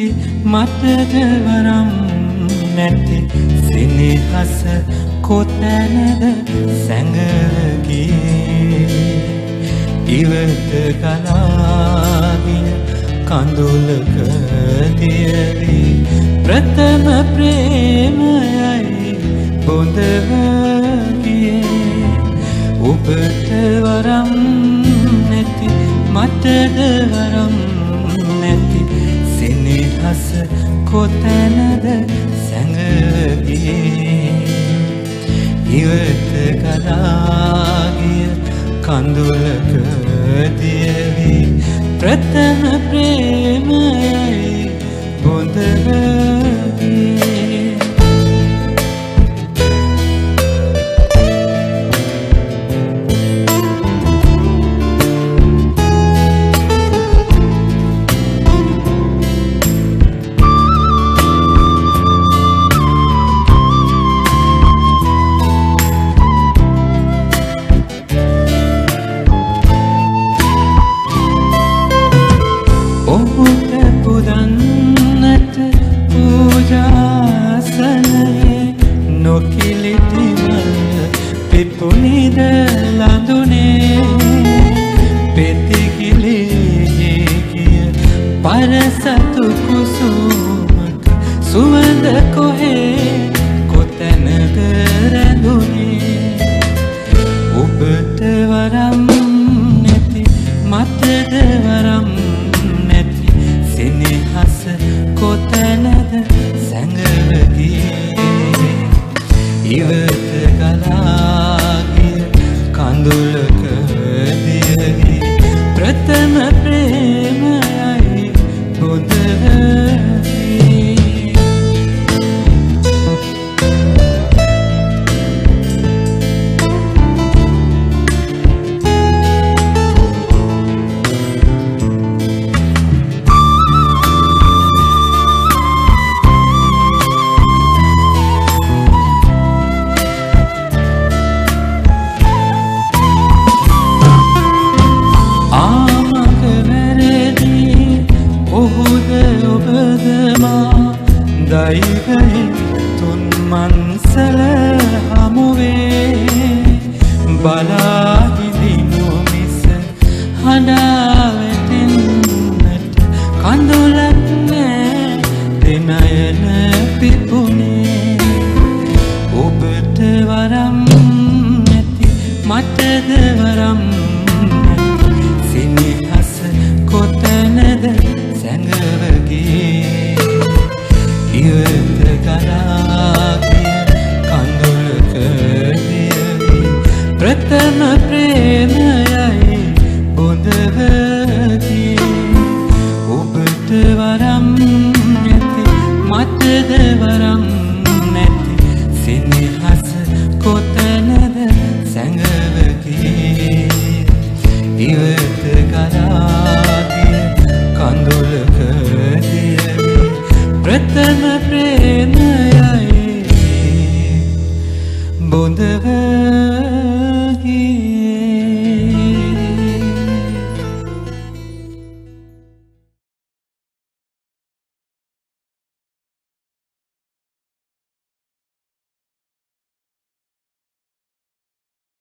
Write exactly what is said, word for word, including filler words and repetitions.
නැති මටද වරම් නැති සිනහස කොතැනද සැඟගියේ ඉවත ගලාගිය කඳුලක දියවි ප්‍රථම ප්‍රේමයයි බොඳව ගියේ ඔබට වරම් නැති මටද වරම් නැති සිනහස කොතැනද සැඟගියේ ඉවත ගලාගිය කඳුලක දියවි ප්‍රථම ප්‍රේමයයි බොඳව ගියේ ඔහුට පුදන්නට පූජාසනයේ නොකිලිටිමල් පිපුනිද ලඳුනේ පෙතිකිලියේ ගිය පරසතු කුසුමක සුවඳ කොහේ කොතැනද රැඳුනේ ඔබට වරම් නැති මටද වරම් සිනහස කොතැනද සැඟවගියේ ඉවත ගලාගිය කඳුලක දියවි ප්‍රථම ප්‍රේමයයි බොඳව දෛවයේ තුන් මන්සල හමුවේ බලා හිඳිනු මිස හඬා වැටෙන්නට කඳුලක් නෑ දෙනයන පිපුනේ ඔබට වරම් නැති මටද වරම් නැති සිනහස කොතැනද සැඟවගියේ ඉවත ගලාගිය කඳුලක දියවි ප්‍රථම ප්‍රේමයයි බොඳව ගියේ ඔබට වරම් නැති මටද වරම් නැති සිනහස කොතැනද සැඟවගියේ ඉවත ගලාගිය කඳුලක දියවි ප්‍රථම ප්‍රේමයයි බොඳව